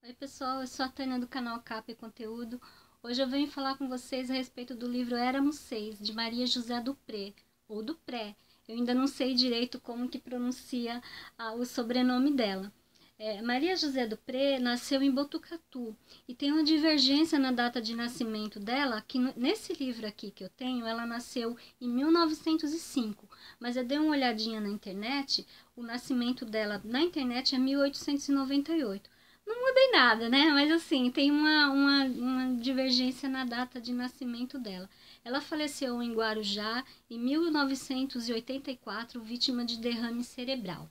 Oi pessoal, eu sou a Tânia do canal Capa e Conteúdo. Hoje eu venho falar com vocês a respeito do livro Éramos Seis, de Maria José Dupré, ou Dupré. Eu ainda não sei direito como que pronuncia o sobrenome dela. Maria José Dupré nasceu em Botucatu e tem uma divergência na data de nascimento dela, que nesse livro aqui que eu tenho, ela nasceu em 1905, mas eu dei uma olhadinha na internet, o nascimento dela na internet é 1898. Não mudei nada, né? Mas assim, tem uma divergência na data de nascimento dela. Ela faleceu em Guarujá em 1984, vítima de derrame cerebral.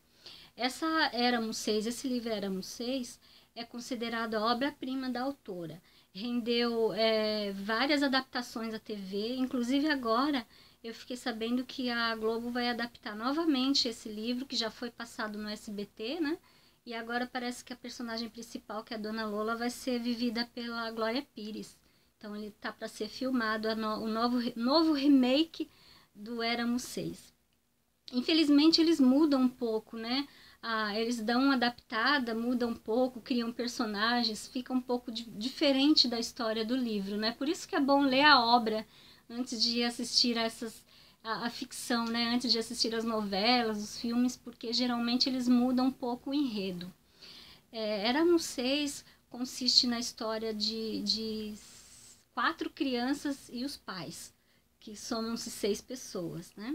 Esse livro Éramos Seis, é considerado a obra-prima da autora. Rendeu várias adaptações à TV, inclusive agora eu fiquei sabendo que a Globo vai adaptar novamente esse livro, que já foi passado no SBT, né? E agora parece que a personagem principal, que é a Dona Lola, vai ser vivida pela Glória Pires. Então ele tá para ser filmado o novo remake do Éramos Seis. Infelizmente eles mudam um pouco, né? Eles dão uma adaptada, mudam um pouco, criam personagens, fica um pouco diferente da história do livro, né? Por isso que é bom ler a obra antes de assistir a ficção, né? Antes de assistir as novelas, os filmes, porque geralmente eles mudam um pouco o enredo. Éramos Seis consiste na história de 4 crianças e os pais, que somam-se 6 pessoas, né?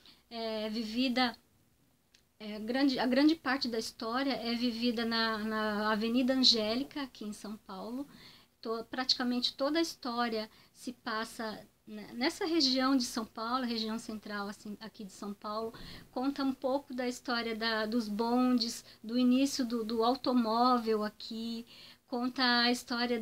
A grande parte da história é vivida na Avenida Angélica, aqui em São Paulo. Praticamente toda a história se passa nessa região de São Paulo, região central assim, aqui de São Paulo. Conta um pouco da história dos bondes, do início do automóvel aqui, conta a história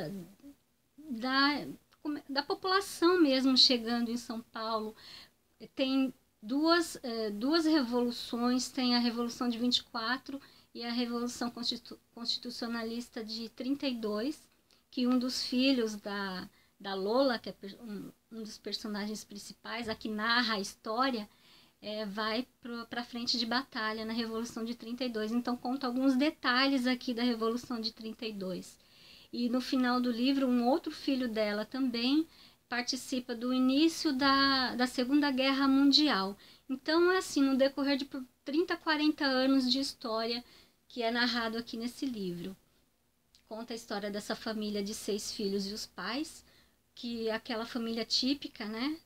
da população mesmo chegando em São Paulo. Tem duas revoluções, tem a Revolução de 24 e a Revolução Constitucionalista de 32, que um dos filhos da Lola, que é um dos personagens principais, a que narra a história, vai para frente de batalha na Revolução de 32. Então conta alguns detalhes aqui da Revolução de 32. E no final do livro, um outro filho dela também participa do início da Segunda Guerra Mundial. Então, é assim, no decorrer de 30, 40 anos de história que é narrado aqui nesse livro. Conta a história dessa família de 6 filhos e os pais, que é aquela família típica, né,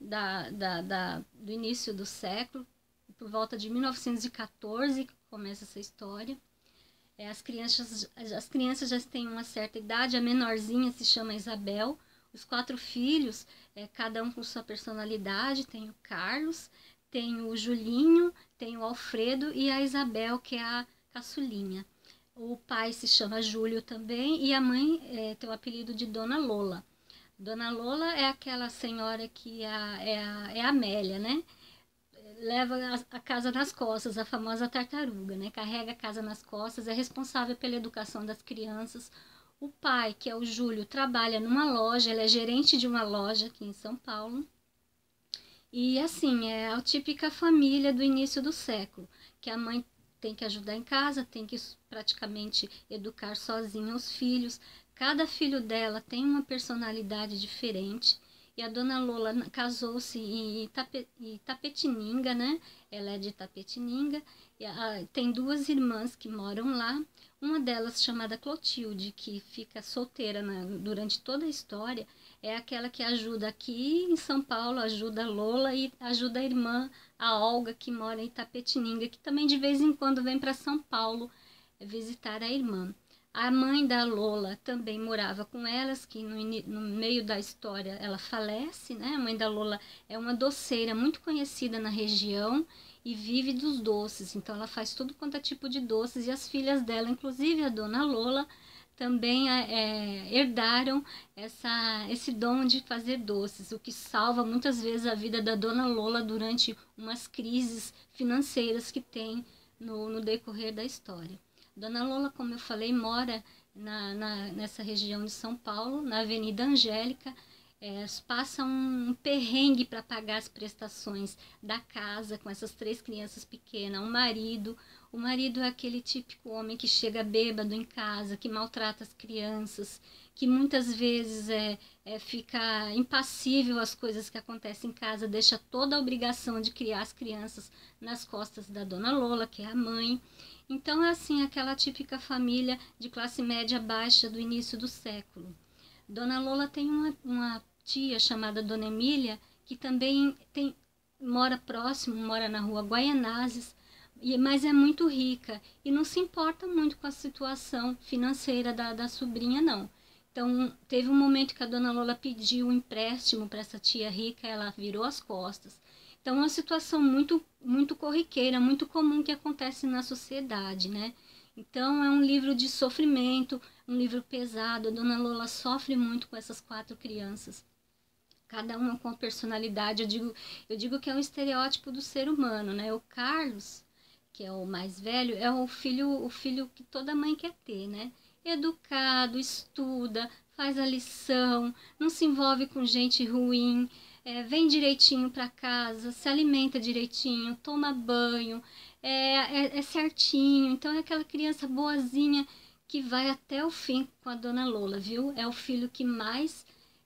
do início do século, por volta de 1914 que começa essa história. As crianças já têm uma certa idade, a menorzinha se chama Isabel. Os 4 filhos, cada um com sua personalidade, tem o Carlos, tem o Julinho, tem o Alfredo e a Isabel, que é a caçulinha. O pai se chama Júlio também e a mãe tem o apelido de Dona Lola. Dona Lola é aquela senhora que é a Amélia, né? Leva a casa nas costas, a famosa tartaruga, né? Carrega a casa nas costas, é responsável pela educação das crianças. O pai, que é o Júlio, trabalha numa loja, ele é gerente de uma loja aqui em São Paulo. E assim, é a típica família do início do século, que a mãe tem que ajudar em casa, tem que praticamente educar sozinha os filhos. Cada filho dela tem uma personalidade diferente. E a Dona Lola casou-se em Itapetininga, né? Ela é de Itapetininga. Tem 2 irmãs que moram lá. Uma delas, chamada Clotilde, que fica solteira durante toda a história, é aquela que ajuda aqui em São Paulo, ajuda a Lola e ajuda a irmã, a Olga, que mora em Itapetininga, que também de vez em quando vem para São Paulo visitar a irmã. A mãe da Lola também morava com elas, que no meio da história ela falece, né? A mãe da Lola é uma doceira muito conhecida na região e vive dos doces. Então ela faz tudo quanto é tipo de doces e as filhas dela, inclusive a Dona Lola, também herdaram esse dom de fazer doces, o que salva muitas vezes a vida da Dona Lola durante umas crises financeiras que tem no decorrer da história. Dona Lola, como eu falei, mora nessa região de São Paulo, na Avenida Angélica. Passa um perrengue para pagar as prestações da casa com essas 3 crianças pequenas, um marido, O marido é aquele típico homem que chega bêbado em casa, que maltrata as crianças, que muitas vezes fica impassível às coisas que acontecem em casa, deixa toda a obrigação de criar as crianças nas costas da dona Lola, que é a mãe. Então é assim, aquela típica família de classe média baixa do início do século. Dona Lola tem uma tia chamada Dona Emília, que também mora próximo, mora na rua Guaianazes, mas é muito rica e não se importa muito com a situação financeira da sobrinha, não. Então, teve um momento que a dona Lola pediu um empréstimo para essa tia rica, ela virou as costas. Então, é uma situação muito corriqueira, muito comum que acontece na sociedade, né? Então, é um livro de sofrimento, um livro pesado. A dona Lola sofre muito com essas 4 crianças. Cada uma com a personalidade. Eu digo que é um estereótipo do ser humano, né? O Carlos, que é o mais velho, é o filho que toda mãe quer ter, né? Educado, estuda, faz a lição, não se envolve com gente ruim, vem direitinho para casa, se alimenta direitinho, toma banho, é certinho. Então é aquela criança boazinha que vai até o fim com a dona Lola, viu? É o filho que mais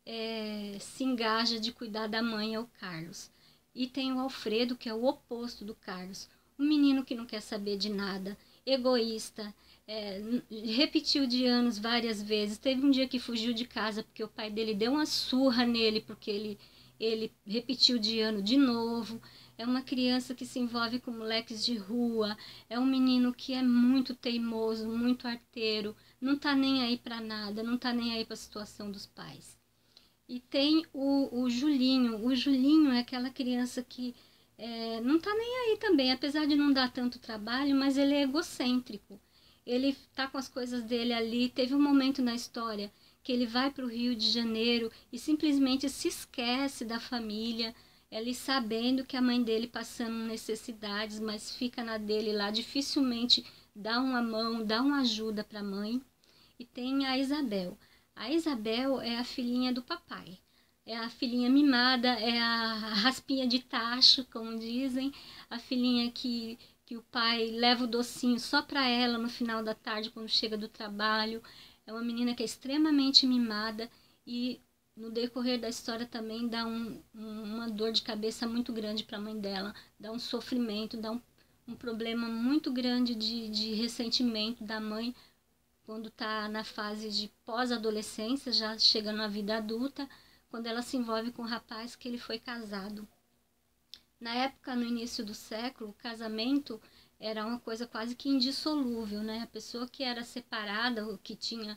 se engaja de cuidar da mãe, é o Carlos. E tem o Alfredo, que é o oposto do Carlos. Um menino que não quer saber de nada, egoísta, repetiu de anos várias vezes. Teve um dia que fugiu de casa porque o pai dele deu uma surra nele, porque ele repetiu de ano de novo. É uma criança que se envolve com moleques de rua, é um menino que é muito teimoso, muito arteiro, não tá nem aí para nada, não tá nem aí para a situação dos pais. E tem o Julinho. O Julinho é aquela criança que não tá nem aí também, apesar de não dar tanto trabalho, mas ele é egocêntrico. Ele tá com as coisas dele ali. Teve um momento na história que ele vai para o Rio de Janeiro e simplesmente se esquece da família, ele sabendo que a mãe dele passando necessidades, mas fica na dele lá, dificilmente dá uma mão, dá uma ajuda para a mãe. E tem a Isabel. A Isabel é a filhinha do papai. É a filhinha mimada, é a raspinha de tacho, como dizem. A filhinha que o pai leva o docinho só para ela no final da tarde, quando chega do trabalho. É uma menina que é extremamente mimada e no decorrer da história também dá uma dor de cabeça muito grande para a mãe dela. Dá um sofrimento, dá um problema muito grande de ressentimento da mãe quando está na fase de pós-adolescência, já chegando na vida adulta, quando ela se envolve com um rapaz que ele foi casado. Na época, no início do século, o casamento era uma coisa quase que indissolúvel, né? A pessoa que era separada, ou que tinha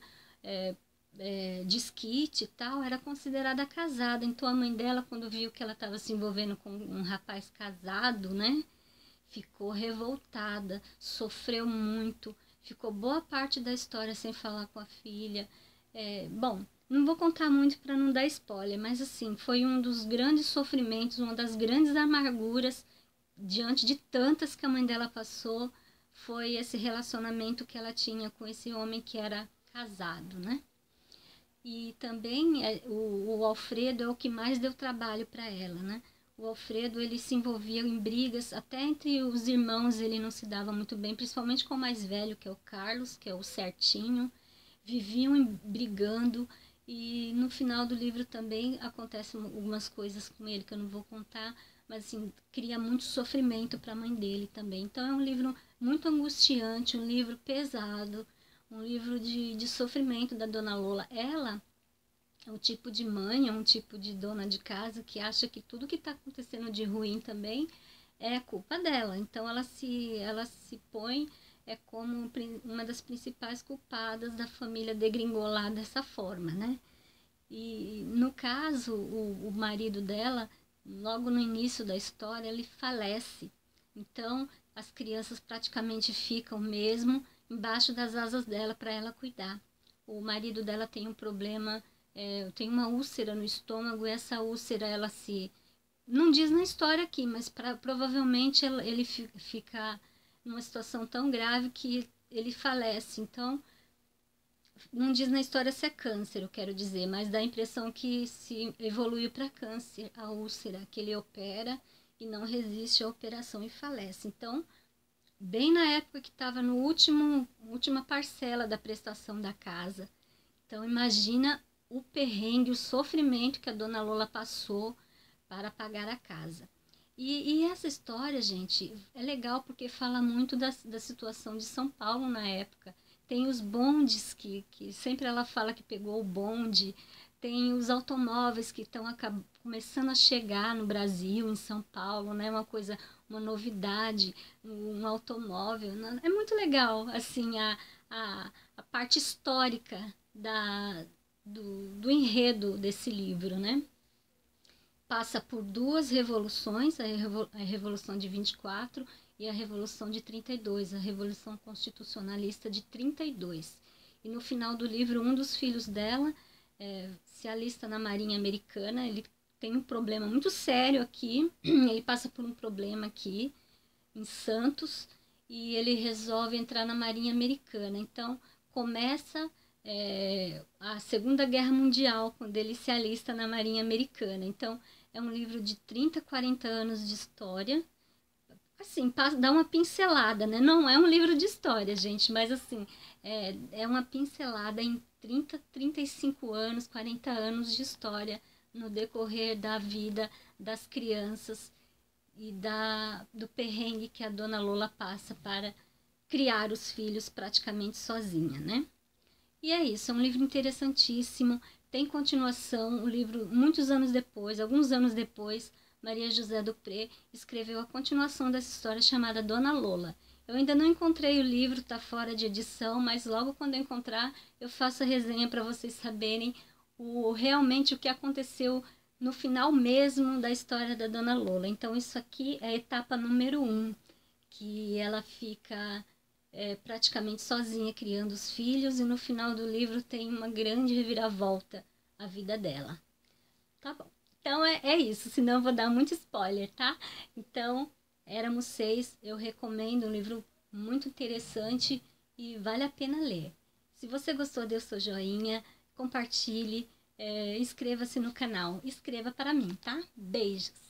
desquite e tal, era considerada casada. Então a mãe dela, quando viu que ela estava se envolvendo com um rapaz casado, né? Ficou revoltada, sofreu muito, ficou boa parte da história sem falar com a filha. Bom, não vou contar muito para não dar spoiler, mas assim, foi um dos grandes sofrimentos, uma das grandes amarguras, diante de tantas que a mãe dela passou, foi esse relacionamento que ela tinha com esse homem que era casado, né? E também o Alfredo é o que mais deu trabalho para ela, né? O Alfredo, ele se envolvia em brigas, até entre os irmãos ele não se dava muito bem, principalmente com o mais velho, que é o Carlos, que é o certinho. Viviam brigando e no final do livro também acontecem algumas coisas com ele que eu não vou contar, mas assim, cria muito sofrimento para a mãe dele também. Então é um livro muito angustiante, um livro pesado, um livro de sofrimento da Dona Lola. Ela é um tipo de mãe, é um tipo de dona de casa que acha que tudo que está acontecendo de ruim também é culpa dela. Então ela se põe como uma das principais culpadas da família degringolar dessa forma, né? E no caso, o marido dela, logo no início da história, ele falece. Então as crianças praticamente ficam mesmo embaixo das asas dela para ela cuidar. O marido dela tem um problema, tem uma úlcera no estômago, e essa úlcera ela se... Não diz na história aqui, mas provavelmente ele fica numa situação tão grave que ele falece. Então, não diz na história se é câncer, eu quero dizer, mas dá a impressão que se evoluiu para câncer, a úlcera, que ele opera e não resiste à operação e falece. Então, bem na época que estava no última parcela da prestação da casa. Então imagina o perrengue, o sofrimento que a dona Lola passou para pagar a casa. E essa história, gente, é legal porque fala muito da situação de São Paulo na época. Tem os bondes que sempre ela fala que pegou o bonde, tem os automóveis que estão começando a chegar no Brasil, em São Paulo, né? Uma novidade, um automóvel. É muito legal, assim, a parte histórica do enredo desse livro, né? Passa por duas revoluções, a Revolução de 24 e a Revolução de 32, a Revolução Constitucionalista de 32. E no final do livro, um dos filhos dela se alista na Marinha Americana. Ele tem um problema muito sério aqui, ele passa por um problema aqui em Santos e ele resolve entrar na Marinha Americana. Então começa a Segunda Guerra Mundial, quando ele se alista na Marinha Americana. Então, é um livro de 30, 40 anos de história. Assim, dá uma pincelada, né? Não é um livro de história, gente, mas assim, é uma pincelada em 30, 35 anos, 40 anos de história no decorrer da vida das crianças e do perrengue que a dona Lola passa para criar os filhos praticamente sozinha, né? E é isso, é um livro interessantíssimo, tem continuação. O livro, muitos anos depois, alguns anos depois, Maria José Dupré escreveu a continuação dessa história chamada Dona Lola. Eu ainda não encontrei o livro, está fora de edição, mas logo quando eu encontrar, eu faço a resenha para vocês saberem realmente o que aconteceu no final mesmo da história da Dona Lola. Então isso aqui é a etapa número 1, que ela fica praticamente sozinha criando os filhos, e no final do livro tem uma grande reviravolta a vida dela. Tá bom. Então é isso, senão eu vou dar muito spoiler, tá? Então, Éramos Seis, eu recomendo, um livro muito interessante e vale a pena ler. Se você gostou, dê o seu joinha, compartilhe, inscreva-se no canal, escreva para mim, tá? Beijos!